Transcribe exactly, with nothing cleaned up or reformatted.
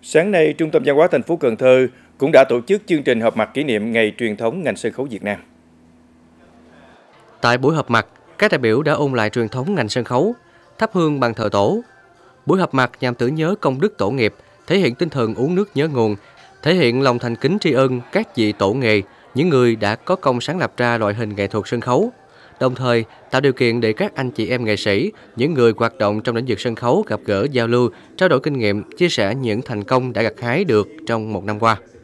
Sáng nay, Trung tâm Văn hóa thành phố Cần Thơ cũng đã tổ chức chương trình họp mặt kỷ niệm Ngày truyền thống ngành sân khấu Việt Nam. Tại buổi họp mặt, các đại biểu đã ôn lại truyền thống ngành sân khấu, thắp hương bàn thờ tổ. Buổi họp mặt nhằm tưởng nhớ công đức tổ nghiệp, thể hiện tinh thần uống nước nhớ nguồn, thể hiện lòng thành kính tri ân các vị tổ nghề, những người đã có công sáng lập ra loại hình nghệ thuật sân khấu. Đồng thời, tạo điều kiện để các anh chị em nghệ sĩ, những người hoạt động trong lĩnh vực sân khấu gặp gỡ giao lưu, trao đổi kinh nghiệm, chia sẻ những thành công đã gặt hái được trong một năm qua.